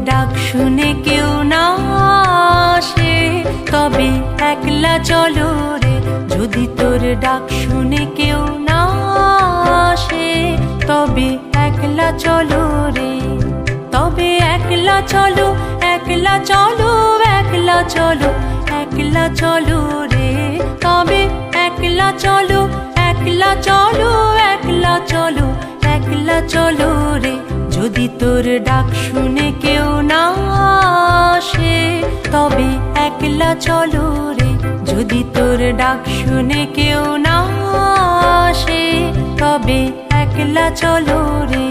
ডাক শুনে কেউ না আসে তবে একলা চলো রে। যদি তোর ডাক শুনে কেউ না আসে তবে একলা চলো রে। তবে একলা চলো, একলা চলো, একলা চলো, একলা চলো রে। তবে একলা চলো, একলা চলো, একলা চলো, একলা চলো রে। যদি তোর ডাক শুনে কেউ না আসে তবে একলা চলো রে। যদি তোর ডাক শুনে কেউ না আসে তবে একলা চলো রে।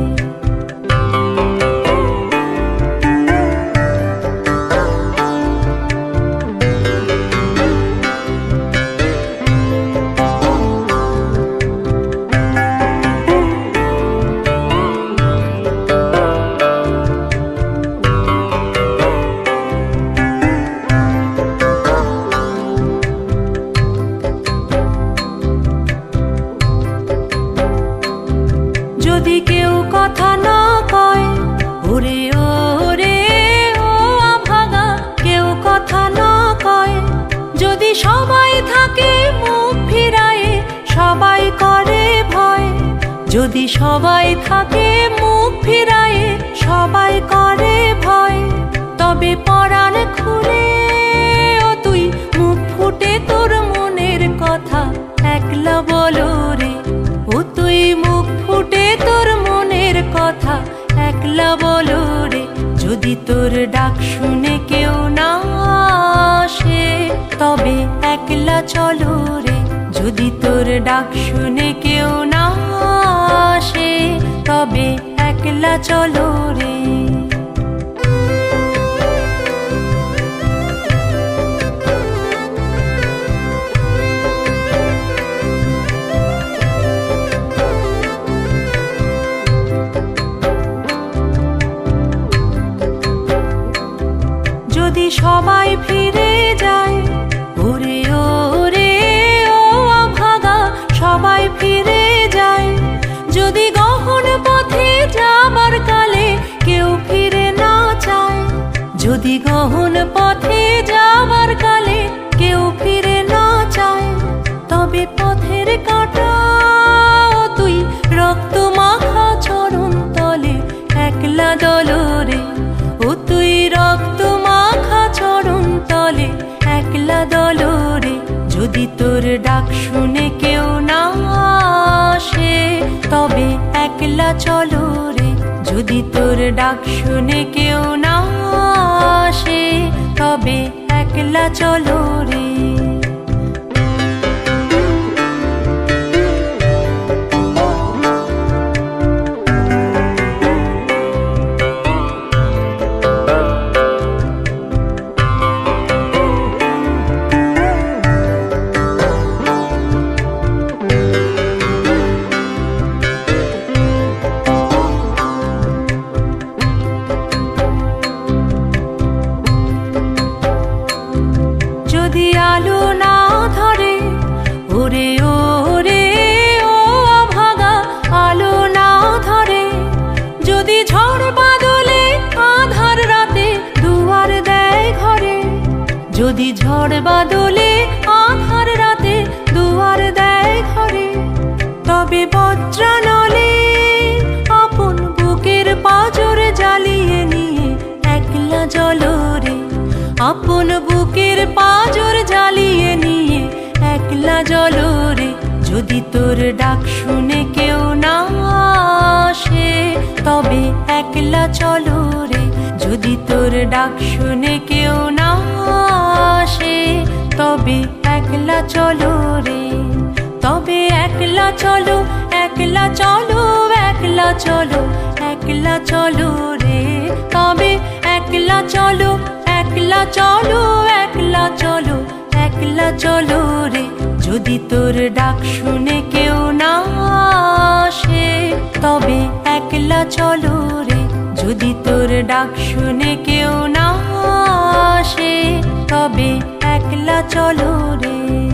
যদি কেউ কথা না কয় ওরে ওরে ও আভাগা, কেউ কথা না কয়। যদি সবাই থাকে মুখ ফিরায়ে সবাই করে ভয়। যদি সবাই থাকে মুখ ফিরায়ে সবাই করে ভয়। তবে পরাণ খুলে ও তুই মুখ ফুটে তোর মনের কথা একলা বলো রে। ও তুই মুখ ফুটে তোর মনের কথা একলা বলো রে। যদি তোর ডাক শুনে কেউ না আসে তবে একলা চলো রে। যদি তোর ডাক শুনে কেউ না আসে তবে একলা চলো রে। যদি সবাই ফিরে যায় ওরে ওরে ও আভাগা, সবাই ফিরে যায়। যদি গহন পথে যাবার কালে কেউ ফিরে না চায়। যদি গহন পথে যাবার কালে কেউ ফিরে না চায় তবে পথের কাঁটা তুই রক্ত মাখা চরণ তলে একলা দলো রে। ও তুই রক্ত মাখা চরণ তলে একলা দলো রে। যদি তোর ডাক শুনে কেউ না আসে তবে একলা চলো রে। যদি তোর ডাক শুনে কেউ না আসে তবে একলা চলো রে। যদি আলো না ধরে ওরে ওরে ও আভাগা, আলো না ধরে। যদি ঝড় বাদলে আধার রাতে দুয়ার দেয় ঘরে। যদি ঝড় বাদলে আধার রাতে দুয়ার দেয় ঘরে তবে বজ্রানলে আপন বুকের পাঁজর জ্বালিয়ে নিয়ে একলা জ্বলো রে। আপন বুকের পাঁজর জ্বালিয়ে নিয়ে একলা জ্বলো রে। যদি তোর ডাক শুনে কেউ না আসে তবে একলা চলো রে। যদি তোর ডাক শুনে কেউ না আসে তবে একলা চলো রে। তবে একলা চলো, একলা চলো, একলা চলো, একলা চলো রে। তবে একলা চলো, একলা চলো, একলা চলো, একলা চলো রে। যদি তোর ডাক শুনে কেউ না আসে তবে একলা চলো রে। যদি তোর ডাক শুনে কেউ না আসে তবে একলা চলো রে।